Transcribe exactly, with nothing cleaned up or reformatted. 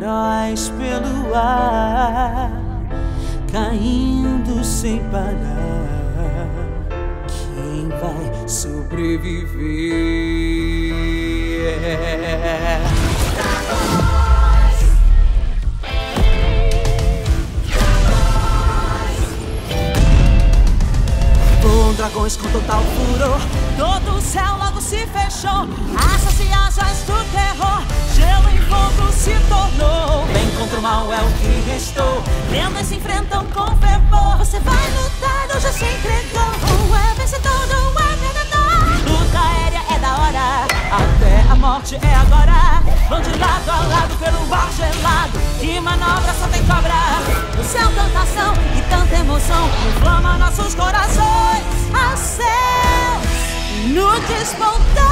heróis pelo ar, caindo sem parar. Quem vai sobreviver? Voam dragões com total furor, todo o céu logo se fechou. Asas e asas do terror, gelo em fogo se tornou. Bem contra o mal é o que restou, lendas se enfrentam com fervor. Você vai lutar ou já se entregou? Ou é vencedor ou é perdedor? Luta aérea é da hora, até a morte é agora. Vão de lado a lado pelo ar gelado, que manobra só tem cobra. No céu tanta ação e tanta emoção, inflama nossos corações. Ao céu, no despontar.